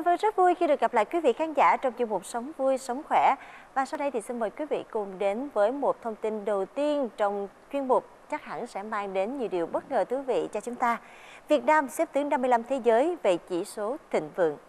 Vâng, rất vui khi được gặp lại quý vị khán giả trong chuyên mục Sống Vui, Sống Khỏe. Và sau đây thì xin mời quý vị cùng đến với một thông tin đầu tiên trong chuyên mục chắc hẳn sẽ mang đến nhiều điều bất ngờ thú vị cho chúng ta. Việt Nam xếp thứ 55 thế giới về chỉ số thịnh vượng.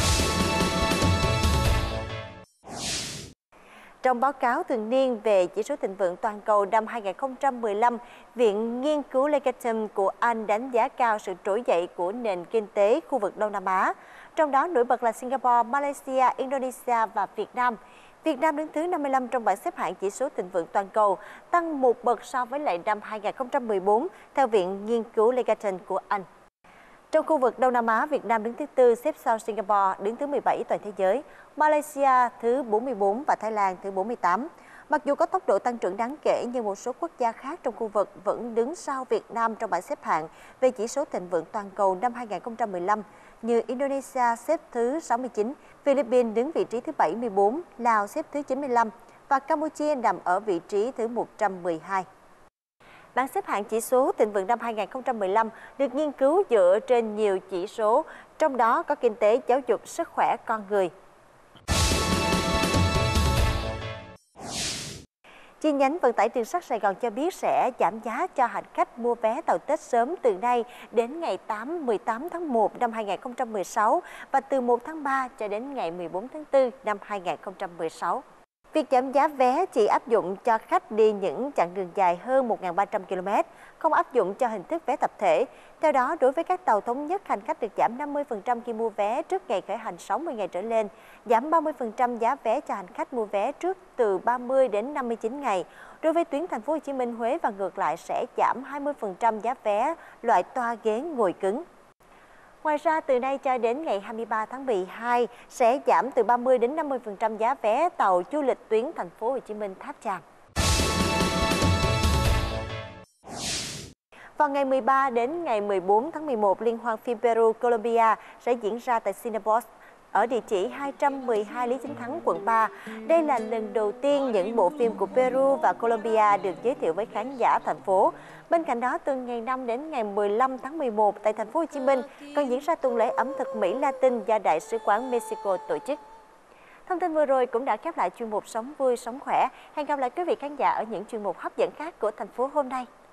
Trong báo cáo thường niên về chỉ số thịnh vượng toàn cầu năm 2015, Viện Nghiên cứu Legatum của Anh đánh giá cao sự trỗi dậy của nền kinh tế khu vực Đông Nam Á. Trong đó nổi bật là Singapore, Malaysia, Indonesia và Việt Nam. Việt Nam đứng thứ 55 trong bảng xếp hạng chỉ số thịnh vượng toàn cầu, tăng một bậc so với lại năm 2014, theo Viện Nghiên cứu Legatum của Anh. Trong khu vực Đông Nam Á, Việt Nam đứng thứ tư, xếp sau Singapore, đứng thứ 17 toàn thế giới, Malaysia thứ 44 và Thái Lan thứ 48. Mặc dù có tốc độ tăng trưởng đáng kể, nhưng một số quốc gia khác trong khu vực vẫn đứng sau Việt Nam trong bảng xếp hạng về chỉ số thịnh vượng toàn cầu năm 2015, như Indonesia xếp thứ 69, Philippines đứng vị trí thứ 74, Lào xếp thứ 95 và Campuchia nằm ở vị trí thứ 112. Bảng xếp hạng chỉ số thịnh vượng năm 2015 được nghiên cứu dựa trên nhiều chỉ số, trong đó có kinh tế, giáo dục, sức khỏe con người. Chi nhánh vận tải đường sắt Sài Gòn cho biết sẽ giảm giá cho hành khách mua vé tàu Tết sớm từ nay đến ngày 18 tháng 1 năm 2016 và từ 1 tháng 3 cho đến ngày 14 tháng 4 năm 2016. Việc giảm giá vé chỉ áp dụng cho khách đi những chặng đường dài hơn 1.300 km, không áp dụng cho hình thức vé tập thể. Theo đó, đối với các tàu thống nhất, hành khách được giảm 50% khi mua vé trước ngày khởi hành 60 ngày trở lên, giảm 30% giá vé cho hành khách mua vé trước từ 30 đến 59 ngày. Đối với tuyến Thành phố Hồ Chí Minh, Huế và ngược lại sẽ giảm 20% giá vé loại toa ghế ngồi cứng. Ngoài ra, từ nay cho đến ngày 23 tháng 12 sẽ giảm từ 30 đến 50% giá vé tàu du lịch tuyến Thành phố Hồ Chí Minh Tháp Chàm. Vào ngày 13 đến ngày 14 tháng 11, Liên hoan phim Peru Colombia sẽ diễn ra tại Cinepolis ở địa chỉ 212 Lý Chính Thắng, quận 3. Đây là lần đầu tiên những bộ phim của Peru và Colombia được giới thiệu với khán giả thành phố. Bên cạnh đó, từ ngày 5 đến ngày 15 tháng 11 tại Thành phố Hồ Chí Minh còn diễn ra tuần lễ ẩm thực Mỹ Latin do Đại sứ quán Mexico tổ chức. Thông tin vừa rồi cũng đã khép lại chuyên mục Sống Vui, Sống Khỏe. Hẹn gặp lại quý vị khán giả ở những chuyên mục hấp dẫn khác của thành phố hôm nay.